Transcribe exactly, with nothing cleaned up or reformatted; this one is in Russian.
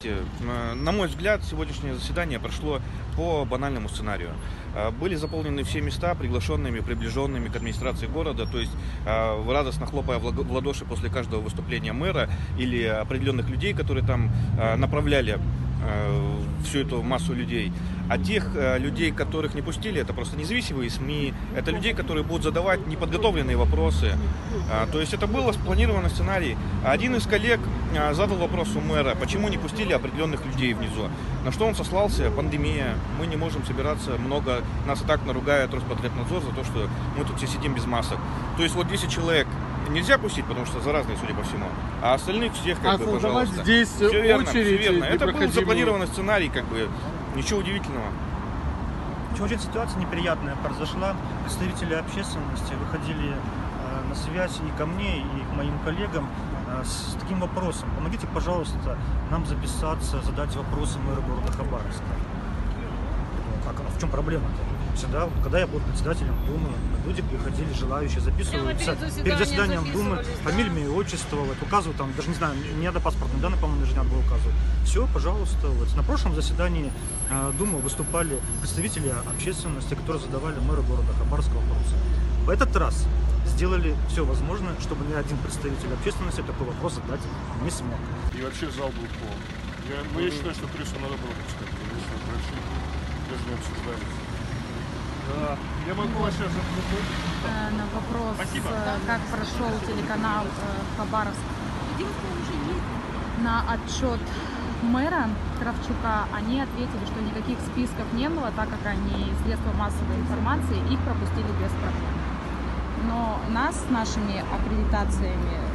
знаете, на мой взгляд, сегодняшнее заседание прошло по банальному сценарию. Были заполнены все места приглашенными, приближенными к администрации города, то есть радостно хлопая в ладоши после каждого выступления мэра или определенных людей, которые там направляли всю эту массу людей. А тех людей, которых не пустили, это просто независимые СМИ, это людей, которые будут задавать неподготовленные вопросы. То есть это был спланированный сценарий. Один из коллег задал вопрос у мэра, почему не пустили определенных людей внизу. На что он сослался: пандемия, мы не можем собираться много, нас и так наругает Роспотребнадзор за то, что мы тут все сидим без масок. То есть вот десять человек нельзя пустить, потому что заразные, судя по всему, а остальных всех, как а бы, пожалуйста. Здесь все верно, все верно. Это непроходимую... был запланированный сценарий, как бы, ничего удивительного. Очень ситуация неприятная произошла. Представители общественности выходили э, на связь и ко мне, и к моим коллегам э, с таким вопросом: помогите, пожалуйста, нам записаться, задать вопросы мэру города Хабаровска. А в чем проблема-то? Всегда, когда я был председателем Думы, люди приходили, желающие, записываются перед, перед заседанием Думы, фамилия, имя, отчество, вот, указывают там, даже не знаю, не надо паспортные данные, по-моему, даже не надо было указывать. Все, пожалуйста. Вот. На прошлом заседании э, Думы выступали представители общественности, которые задавали мэру города Хабаровска вопросы. В этот раз сделали все возможное, чтобы ни один представитель общественности такой вопрос задать не смог. И вообще зал был полон. Я, ну, я считаю, что прессу надо было пускать, если врачи даже не обсуждались. Да. Я могу вас сейчас ответить. На вопрос, Спасибо. как прошел телеканал Хабаровск на отчет мэра Кравчука, они ответили, что никаких списков не было, так как они средства массовой информации, их пропустили без проблем. Но нас с нашими аккредитациями